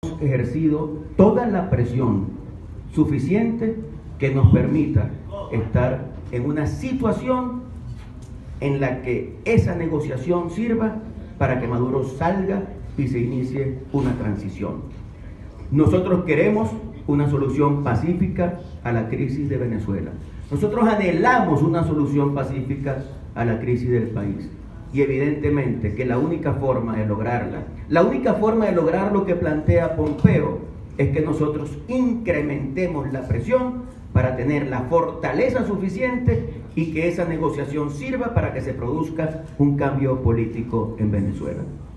ejercido toda la presión suficiente que nos permita estar en una situación en la que esa negociación sirva para que Maduro salga y se inicie una transición. Nosotros queremos una solución pacífica a la crisis de Venezuela. Nosotros anhelamos una solución pacífica a la crisis del país. Y evidentemente que la única forma de lograrla, la única forma de lograr lo que plantea Pompeo, es que nosotros incrementemos la presión para tener la fortaleza suficiente y que esa negociación sirva para que se produzca un cambio político en Venezuela.